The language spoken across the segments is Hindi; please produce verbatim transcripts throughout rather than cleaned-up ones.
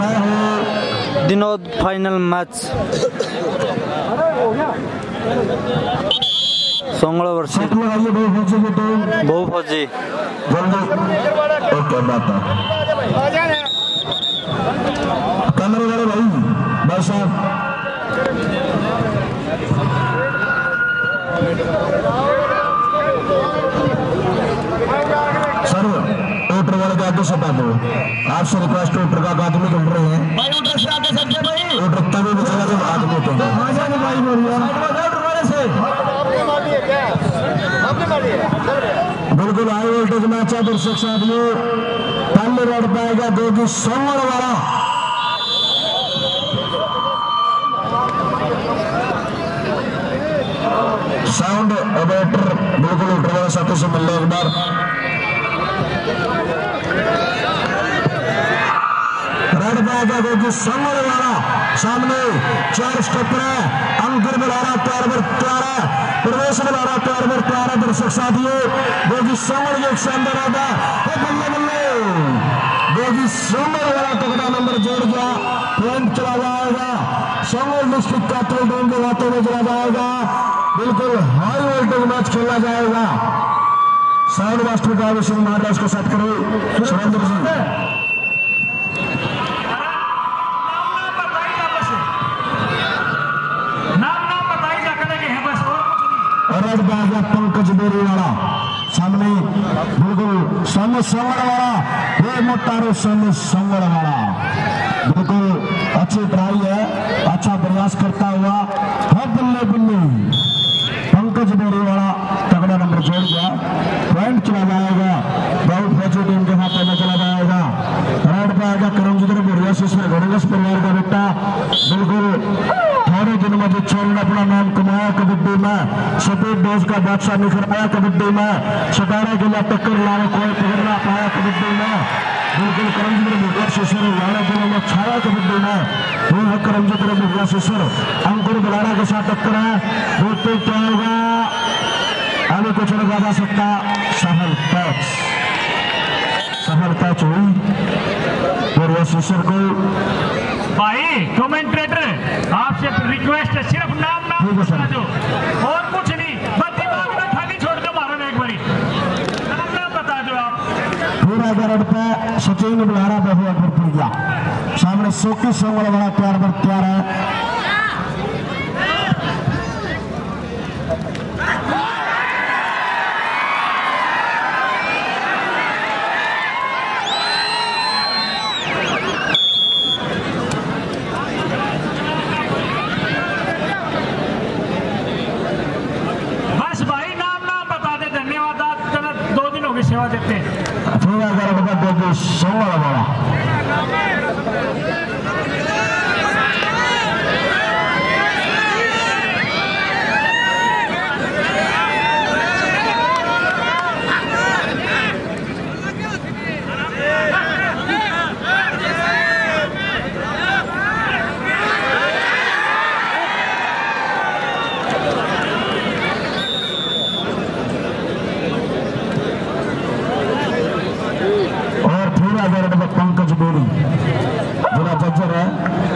दिनोद फाइनल मैच सोंगड़ वर्षी बहु फौजी ओके बात कैमरे वाले भाई बस सर वोटर वाले का आगे सटा दो आपसे रिक्वेस्ट वोटर का आदमी घूम रहे हैं भाई वोटर से आगे सट भाई वोटर तभी बचेगा जब आदमी उठेगा भाई बोल रहा वोटर वाले से बिल्कुल हाई वोल्टेज मैच है दर्शक साथियों पहले रोड पाएगा दो की सोमवार वाला साउंड ऑपरेटर बिल्कुल उठ वाले साथी से मिल रहे एक बार रेड पाएगा दो की सोमवार वाला सामने चार स्टॉपर है अंकुर बुलारा प्यार पर प्यार है प्रवेश बुलारा प्यार पर प्यार है दर्शक साथियों गोगी सोमर एक शानदार आता है बल्ले बल्ले गोगी सोमर वाला टुकड़ा नंबर जोड़ गया पॉइंट चला जाएगा सोमर डिस्ट्रिक्ट कैपिटल टीम के हाथों में चला जाएगा बिल्कुल हाई वोल्टेज मैच खेला जाएगा साउंड मास्टर का विषय महाराज को सेट करो सुरेंद्र सिंह पंकज बोरी वाला सामने बिल्कुल सोनू संगड़ वाला ये मोटारो सोनू संगड़ वाला बिल्कुल अच्छी ट्राई है अच्छा प्रयास करता हुआ है बल्ले बल्ले पंकज बोरी वाला तगड़ा नंबर जोड़ गया पॉइंट चला जाएगा बहु फौजी टीम के हाथों में चला जाएगा रेड पे आएगा करमजीत बोरिया से गणेश परिवार का बेटा बिल्कुल थोड़े दिन में छोड़ना अपना नाम कमाया कबड्डी में सफेद डोज का बादशाह निखर आया कबड्डी में सतारा के लिए टक्कर लाने कोई पकड़ना पाया कबड्डी में बिल्कुल करमजीत बोरिया शिशर लाने दिनों में छाया कबड्डी में वो है करमजीत बोरिया शिशर अंकुर बुलारा के साथ टक्कर है देखते क्या होगा आगे कुछ नहीं जा सकता सफल पैच सफल पैच हुई बोरिया शिशर को भाई कमेंटेटर आपसे रिक्वेस्ट है सिर्फ नाम नाम बता दो और कुछ नहीं बस दिमाग में खाली छोड़ दो मारो एक बारी नाम नाम बता दो आप पूरा गरड पे सचिन बुलारा बहु अकबर पुरिया सामने सोकी सोमवार वाला प्यार पर प्यार है सेवा देते हैं पूरा गरड का दो सोमवार वाला पंकज बोरी जिला जज्जर है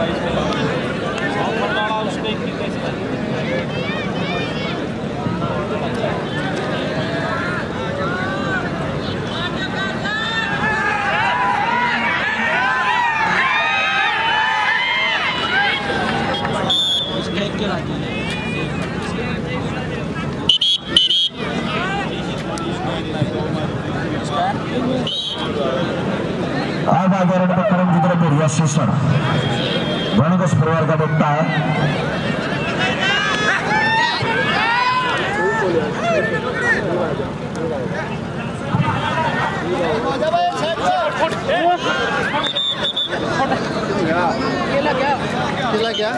आधा गरड पर करमजीत बोरिया शिशर गणेश परिवार का बेटा है क्या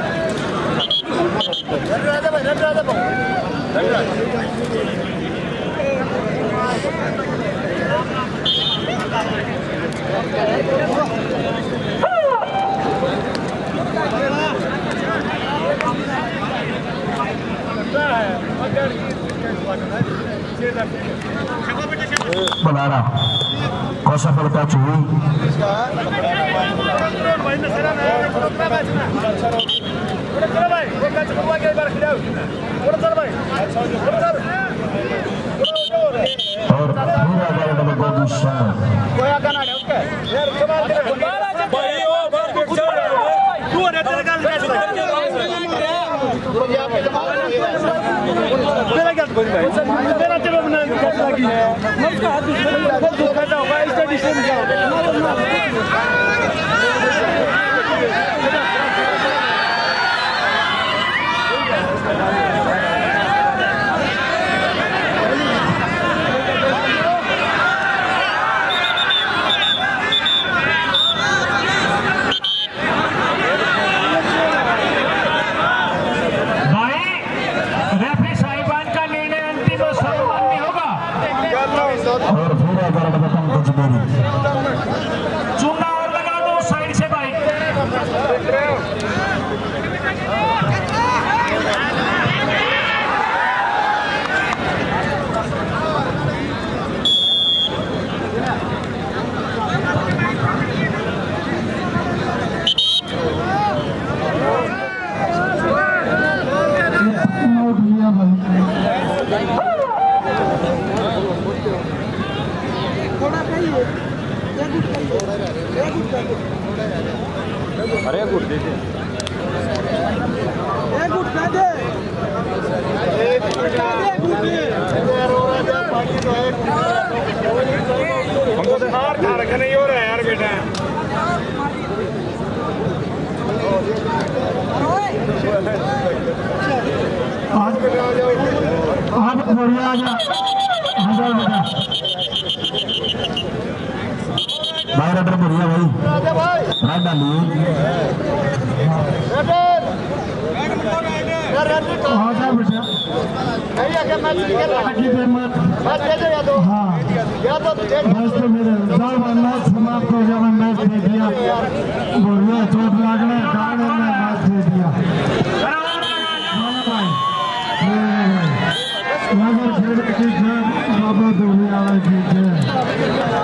बुलारा कौन सा पड़ता चूही अरे गुड दे दे ए गुड दे दे ए गुड दे बाकी तो है हमको तो हार खा रखा नहीं हो रहा है यार बेटा आज आज बढ़िया आ जा आ जा बेटा भाई रटर बढ़िया भाई राइट डालिए हाँ जा बेटा हाँ बस तो मेरे साल मैच समाप्त हो गया मैच दे दिया बढ़िया चोट लागने कारण ने मैच दे दिया नगर खेल की बाबा दूरी वाला ठीक है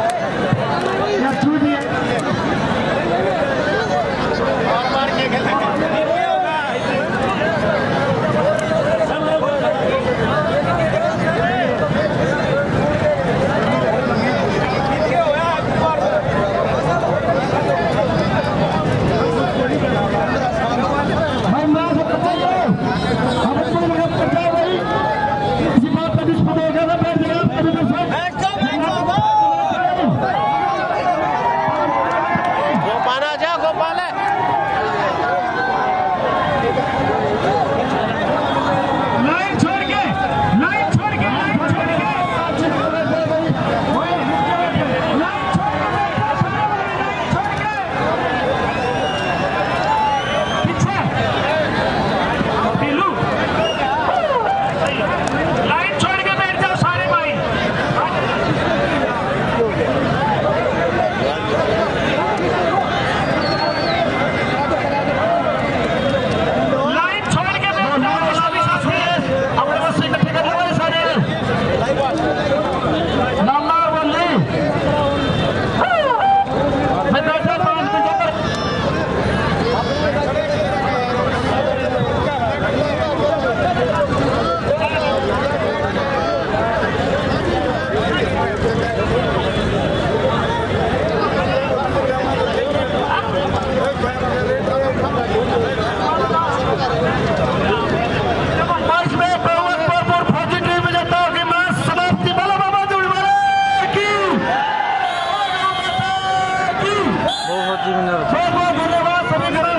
धन्यवाद सभी